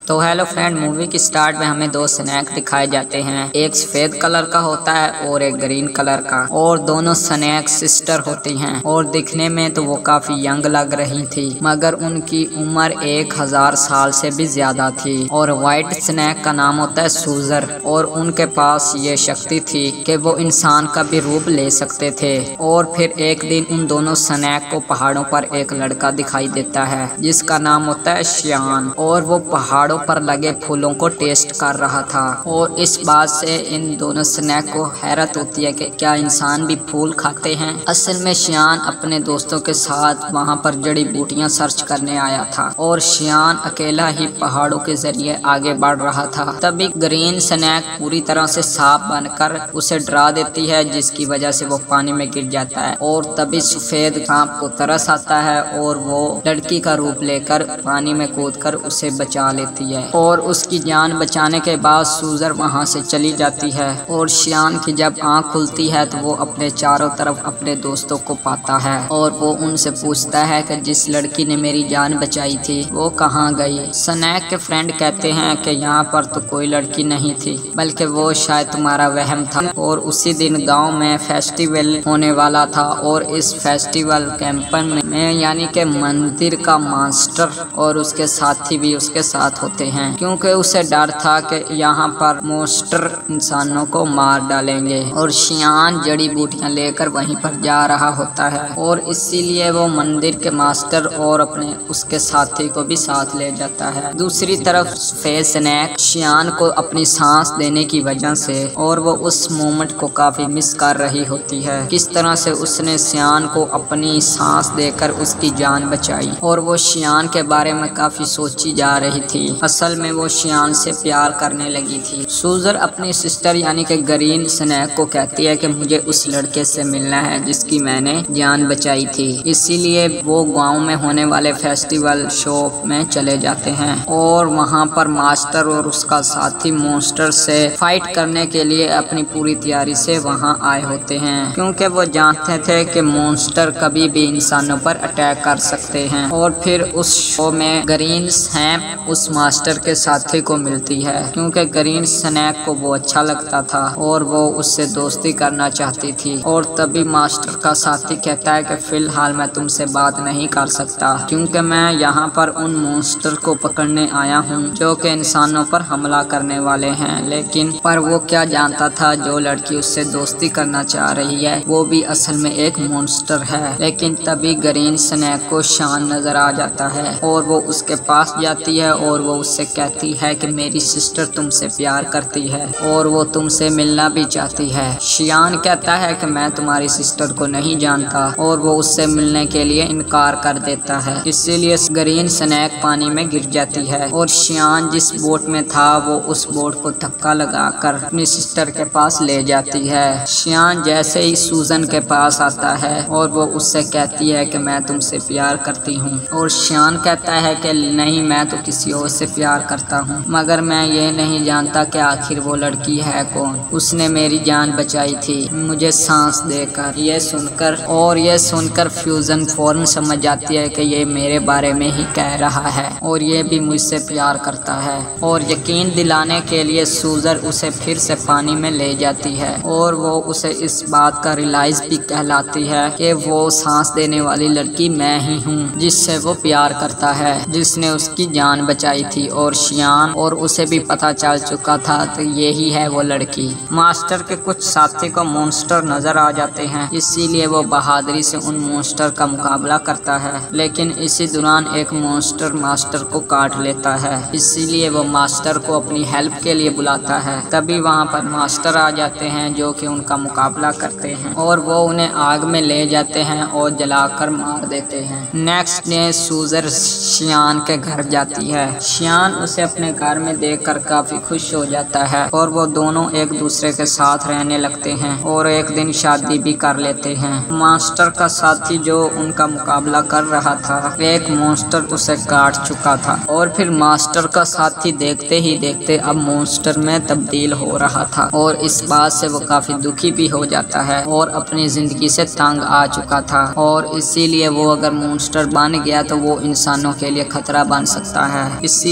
तो hello friend, movie की start में हमें दो स्नैक दिखाए जाते हैं। एक सफेद कलर का होता है और एक ग्रीन कलर का, और दोनों स्नैक सिस्टर होती हैं और दिखने में तो वो काफी यंग लग रही थी, मगर उनकी उम्र 1000 साल से भी ज्यादा थी। और व्हाइट स्नैक का नाम होता है सूजर, और उनके पास ये शक्ति थी कि वो इंसान का भी रूप ले सकते थे। और फिर एक दिन उन दोनों स्नैक को पहाड़ों पर एक लड़का दिखाई देता है जिसका नाम होता है शियान, और वो पहाड़ों पर लगे फूलों को टेस्ट कर रहा था। और इस बात से इन दोनों स्नैक को हैरत होती है कि क्या इंसान भी फूल खाते हैं। असल में शियान अपने दोस्तों के साथ वहां पर जड़ी बूटियां सर्च करने आया था, और शियान अकेला ही पहाड़ों के जरिए आगे बढ़ रहा था। तभी ग्रीन स्नैक पूरी तरह से सांप बनकर उसे डरा देती है, जिसकी वजह से वो पानी में गिर जाता है। और तभी सफेद सांप को तरस आता है और वो लड़की का रूप लेकर पानी में कूदकर उसे बचा लेती है। और उसकी जान बचाने के बाद सूजर वहां से चली जाती है। और शियान की जब आंख खुलती है तो वो अपने चारों तरफ अपने दोस्तों को पाता है, और वो उनसे पूछता है कि जिस लड़की ने मेरी जान बचाई थी वो कहाँ गई। स्नैक के फ्रेंड कहते हैं कि यहाँ पर तो कोई लड़की नहीं थी, बल्कि वो शायद तुम्हारा वहम था। और उसी दिन गांव में फेस्टिवल होने वाला था, और इस फेस्टिवल कैंपन में यानी कि मंदिर का मास्टर और उसके साथी भी उसके साथ होते हैं, क्योंकि उसे डर था कि यहाँ पर मोस्टर इंसानों को मार डालेंगे। और शियान जड़ी बूटियां लेकर वहीं पर जा रहा होता है, और इसीलिए वो मंदिर के मास्टर और अपने उसके साथी को भी साथ ले जाता है। दूसरी तरफ सफेद स्नैक शियान को अपनी सांस देने की वजह से, और वो उस मोमेंट को काफी मिस कर रही होती है, किस तरह से उसने शियान को अपनी सांस देकर उसकी जान बचाई। और वो शियान के बारे में काफी सोची जा रही थी। असल में वो शियान से प्यार करने लगी थी। सूजर अपनी सिस्टर यानी कि ग्रीन स्नैक को कहती है कि मुझे उस लड़के से मिलना है जिसकी मैंने जान बचाई थी। इसीलिए वो गांव में होने वाले फेस्टिवल शो में चले जाते हैं, और वहां पर मास्टर और उसका साथी मॉन्स्टर से फाइट करने के लिए अपनी पूरी तैयारी से वहां आए होते हैं, क्योंकि वो जानते थे कि मॉन्स्टर कभी भी इंसानों पर अटैक कर सकते हैं। और फिर उस शो में ग्रीन स्नैक उस मास्टर के साथी को मिलती है, क्योंकि ग्रीन स्नैक को वो अच्छा लगता था और वो उससे दोस्ती करना चाहती थी। और तभी मास्टर का साथी कहता है कि फिलहाल मैं तुमसे बात नहीं कर सकता, क्योंकि मैं यहाँ पर उन मॉन्स्टर को पकड़ने आया हूँ जो कि इंसानों पर हमला करने वाले हैं। लेकिन पर वो क्या जानता था, जो लड़की उससे दोस्ती करना चाह रही है वो भी असल में एक मॉन्स्टर है। लेकिन तभी ग्रीन स्नैक को शान नजर आ जाता है, और वो उसके पास जाती है और वो उससे कहती है कि मेरी सिस्टर तुमसे प्यार करती है और वो तुमसे मिलना भी चाहती है। शियान कहता है कि मैं तुम्हारी सिस्टर को नहीं जानता, और वो उससे मिलने के लिए इनकार कर देता है। इसीलिए ग्रीन स्नैक पानी में गिर जाती है, और शियान जिस बोट में था वो उस बोट को धक्का लगाकर अपनी सिस्टर के पास ले जाती है। शियान जैसे ही सूजन के पास आता है और वो उससे कहती है कि मैं तुमसे प्यार करती हूँ, और शियान कहता है कि नहीं, मैं तो किसी और से प्यार करता हूँ, मगर मैं ये नहीं जानता कि आखिर वो लड़की है कौन। उसने मेरी जान बचाई थी मुझे सांस देकर। ये सुनकर फ्यूजन फौरन समझ जाती है कि ये मेरे बारे में ही कह रहा है और ये भी मुझसे प्यार करता है। और यकीन दिलाने के लिए सूजर उसे फिर से पानी में ले जाती है, और वो उसे इस बात का रियलाइज भी कहलाती है कि वो सांस देने वाली लड़की मैं ही हूँ जिससे वो प्यार करता है, जिसने उसकी जान बचाई थी। और शियान और उसे भी पता चल चुका था तो यही है वो लड़की। मास्टर के कुछ साथी को मॉन्स्टर नजर आ जाते हैं, इसीलिए वो बहादुरी से उन मॉन्स्टर का मुकाबला करता है। लेकिन इसी दौरान एक मॉन्स्टर मास्टर को काट लेता है, इसीलिए वो मास्टर को अपनी हेल्प के लिए बुलाता है। तभी वहाँ पर मास्टर आ जाते हैं जो कि उनका मुकाबला करते हैं, और वो उन्हें आग में ले जाते हैं और जलाकर मार देते हैं। नेक्स्ट डे सूजर शियान के घर जाती है। शियान उसे अपने घर में देखकर काफी खुश हो जाता है, और वो दोनों एक दूसरे के साथ रहने लगते हैं और एक दिन शादी भी कर लेते हैं। मास्टर का साथी जो उनका मुकाबला कर रहा था, एक मॉन्स्टर उसे काट चुका था, और फिर मास्टर का साथी देखते ही देखते अब मॉन्स्टर में तब्दील हो रहा था, और इस बात से वो काफी दुखी भी हो जाता है और अपनी जिंदगी से तंग आ चुका था। और इसीलिए वो अगर मॉन्स्टर बन गया तो वो इंसानों के लिए खतरा बन सकता है। इसी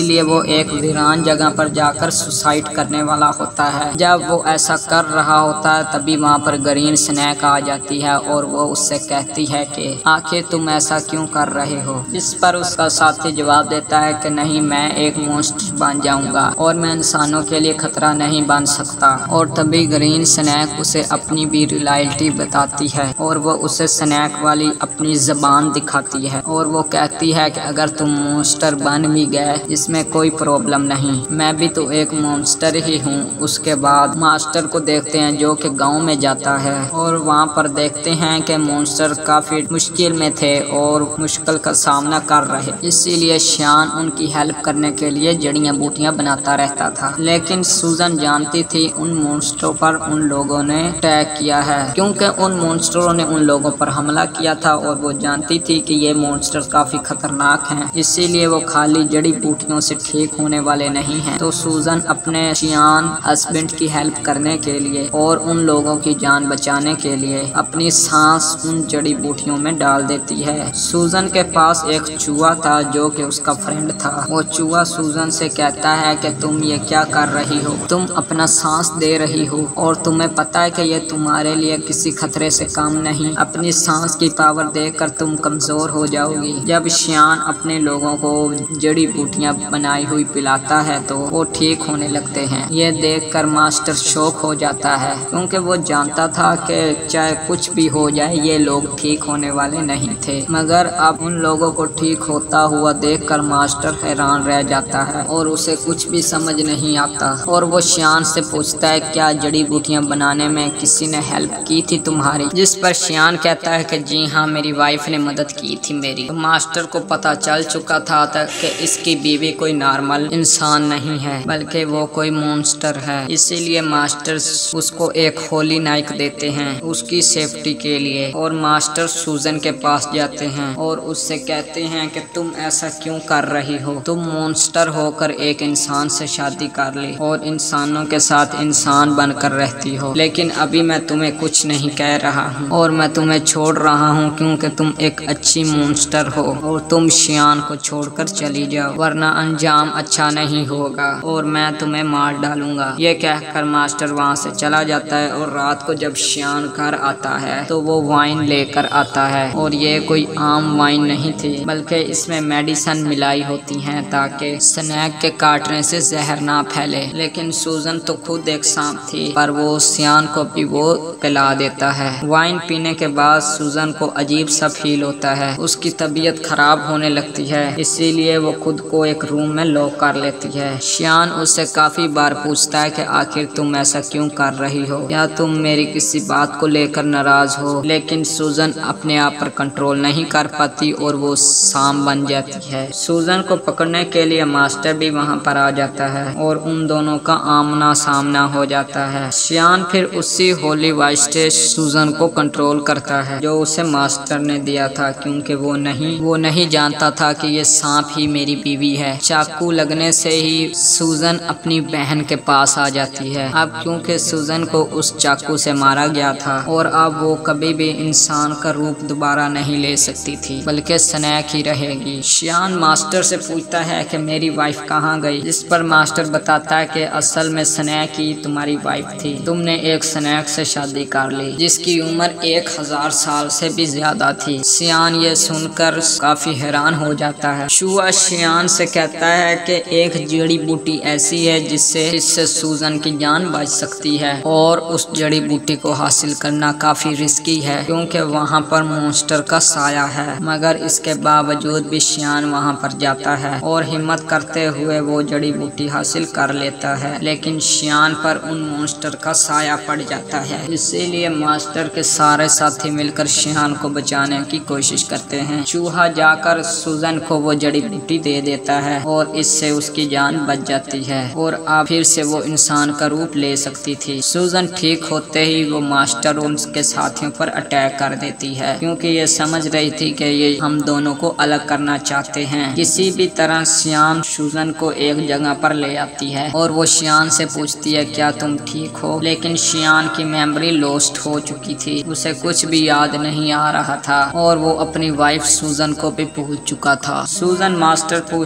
इसीलिए वो एक वीरान जगह पर जाकर सुसाइड करने वाला होता है। जब वो ऐसा कर रहा होता है तभी वहाँ पर ग्रीन स्नैक आ जाती है और वो उससे कहती है कि आखिर तुम ऐसा क्यों कर रहे हो। इस पर उसका साथी जवाब देता है कि नहीं, मैं एक मॉन्स्टर बन जाऊंगा और मैं इंसानों के लिए खतरा नहीं बन सकता। और तभी ग्रीन स्नैक उसे अपनी भी रियलिटी बताती है और वो उसे स्नैक वाली अपनी जबान दिखाती है और वो कहती है कि अगर तुम मॉन्स्टर बन भी गए इसमें कोई प्रॉब्लम नहीं, मैं भी तो एक मॉन्स्टर ही हूँ। उसके बाद मास्टर को देखते हैं जो कि गांव में जाता है और वहाँ पर देखते हैं कि मॉन्स्टर काफी मुश्किल में थे और मुश्किल का सामना कर रहे, इसीलिए श्यान उनकी हेल्प करने के लिए जड़ियाँ बूटियाँ बनाता रहता था। लेकिन सूजन जानती थी उन मॉन्स्टरों पर उन लोगों ने अटैक किया है, क्योंकि उन मॉन्स्टरों ने उन लोगों पर हमला किया था और वो जानती थी कि ये मॉन्स्टर काफी खतरनाक हैं, इसीलिए वो खाली जड़ी बूटियों से ठीक होने वाले नहीं हैं। तो सूजन अपने श्यान हस्बैंड की हेल्प करने के लिए और उन लोगों की जान बचाने के लिए अपनी सांस उन जड़ी बूटियों में डाल देती है। सूजन के पास एक चूहा था जो कि उसका फ्रेंड था। वो चूहा सूजन से कहता है कि तुम ये क्या कर रही हो, तुम अपना सांस दे रही हो और तुम्हें पता है कि ये तुम्हारे लिए किसी खतरे से कम नहीं, अपनी सांस की पावर देकर तुम कमजोर हो जाओगी। जब श्यान अपने लोगों को जड़ी बूटियां बनाई हुई पिलाता है तो वो ठीक होने लगते हैं। ये देखकर मास्टर शॉक हो जाता है, क्योंकि वो जानता था कि चाहे कुछ भी हो जाए ये लोग ठीक होने वाले नहीं थे। मगर अब उन लोगों को ठीक होता हुआ देखकर मास्टर हैरान रह जाता है और उसे कुछ भी समझ नहीं आता और वो श्यान से पूछता है क्या जड़ी बूटियां बनाने में किसी ने हेल्प की थी तुम्हारी। जिस पर श्यान कहता है कि जी हाँ, मेरी वाइफ ने मदद की थी मेरी। तो मास्टर को पता चल चुका था कि इसकी बीवी कोई नॉर्मल इंसान नहीं है बल्कि वो कोई मॉन्स्टर है, इसीलिए मास्टर उसको एक होली नाइक देते हैं उसकी सेफ्टी के लिए। और मास्टर सूजन के पास जाते हैं और उससे कहते हैं कि तुम ऐसा क्यों कर रही हो, तुम मॉन्स्टर होकर एक इंसान से शादी कर ली और इंसानों के साथ इंसान बनकर रहती हो, लेकिन अभी मैं तुम्हें कुछ नहीं कह रहा हूँ और मैं तुम्हें छोड़ रहा हूँ क्योंकि तुम एक अच्छी मॉन्स्टर हो और तुम श्यान को छोड़कर चली जाओ वरना अंजाम अच्छा नहीं होगा और मैं तुम्हें मार डालूंगा। ये कहकर मास्टर वहाँ से चला जाता है और रात को जब श्यान घर आता है तो वो वाइन लेकर आता है और ये कोई आम वाइन नहीं थी बल्कि इसमें मेडिसिन मिलाई होती हैं ताकि स्नैक के काटने से जहर ना फैले। लेकिन सूजन तो खुद एक सांप थी पर वो श्यान को भी वो पिला देता है। वाइन पीने के बाद सूजन को अजीब सा फील होता है, उसकी तबीयत खराब होने लगती है, इसीलिए वो खुद को एक रूम में लॉक कर लेती है। श्यान उससे काफी बार पूछता है कि आखिर तुम ऐसा क्यों कर रही हो, या तुम मेरी किसी बात को लेकर नाराज हो। लेकिन सूजन अपने आप पर कंट्रोल नहीं कर पाती और वो सांप बन जाती है। सूजन को पकड़ने के लिए मास्टर भी वहाँ पर आ जाता है और उन दोनों का आमना सामना हो जाता है। श्यान फिर उसी होली वास्ते सूजन को कंट्रोल करता है जो उसे मास्टर ने दिया था, क्योंकि वो नहीं जानता था कि ये सांप ही मेरी बीवी है। चाकू लगने से ही सूजन अपनी बहन के पास आ जाती है। अब क्योंकि सूजन को उस चाकू से मारा गया था और अब वो कभी भी इंसान का रूप दोबारा नहीं ले सकती थी बल्कि स्नैक ही रहेगी। श्यान मास्टर से पूछता है कि मेरी वाइफ कहाँ गई, जिस पर मास्टर बताता है कि असल में स्नैक ही तुम्हारी वाइफ थी, तुमने एक स्नैक से शादी कर ली जिसकी उम्र 1000 साल से भी ज्यादा थी। श्यान ये सुनकर काफी हैरान हो जाता है। चूहा श्यान से कहता है कि एक जड़ी बूटी ऐसी है जिससे सूजन की जान बच सकती है और उस जड़ी बूटी को हासिल करना काफी रिस्की है क्योंकि वहाँ पर मॉन्स्टर का साया है। मगर इसके बावजूद भी श्यान वहाँ पर जाता है और हिम्मत करते हुए वो जड़ी बूटी हासिल कर लेता है, लेकिन श्यान पर उन मॉन्स्टर का साया पड़ जाता है। इसीलिए मास्टर के सारे साथी मिलकर श्यान को बचाने की कोशिश करते हैं। चूहा जाकर सूजन को वो जड़ी बूटी दे देता है और इससे उसकी जान बच जाती है और अब फिर से वो इंसान का रूप ले सकती थी। सूजन ठीक होते ही वो मास्टर और उसके साथियों पर अटैक कर देती है क्योंकि ये समझ रही थी कि ये हम दोनों को अलग करना चाहते हैं। किसी भी तरह श्यान सूजन को एक जगह पर ले आती है और वो श्यान से पूछती है क्या तुम ठीक हो, लेकिन श्यान की मेमोरी लॉस्ट हो चुकी थी, उसे कुछ भी याद नहीं आ रहा था और वो अपनी वाइफ सूजन को भी भूल चुका था। सूजन मास्टर से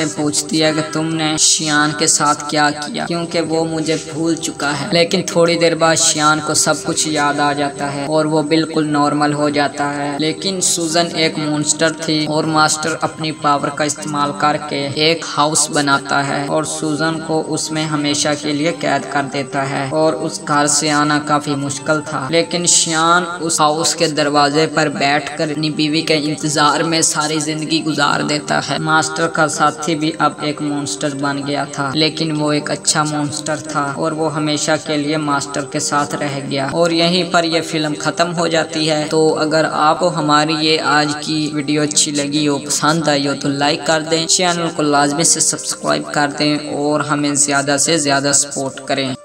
से पूछती है कि तुमने शियान के साथ क्या किया, क्योंकि वो मुझे भूल चुका है। लेकिन थोड़ी देर बाद शियान को सब कुछ याद आ जाता है और वो बिल्कुल नॉर्मल हो जाता है। लेकिन सूजन एक मॉन्स्टर थी और मास्टर अपनी पावर का इस्तेमाल करके एक हाउस बनाता है और सूजन को उसमें हमेशा के लिए कैद कर देता है और उस घर से आना काफी मुश्किल था। लेकिन शियान उस हाउस के दरवाजे पर बैठकर अपनी बीवी के इंतजार में सारी जिंदगी गुजार देता है। मास्टर का साथी भी अब एक मॉन्स्टर बन गया था, लेकिन वो एक अच्छा मॉन्स्टर था और वो हमेशा के लिए मास्टर के साथ रह गया। और यहीं पर यह फिल्म खत्म हो जाती है। तो अगर आपको हमारी ये आज की वीडियो अच्छी लगी हो, पसंद आई हो, तो लाइक कर दें, चैनल को लाजमी से सब्सक्राइब कर दें और हमें ज्यादा से ज्यादा सपोर्ट करें।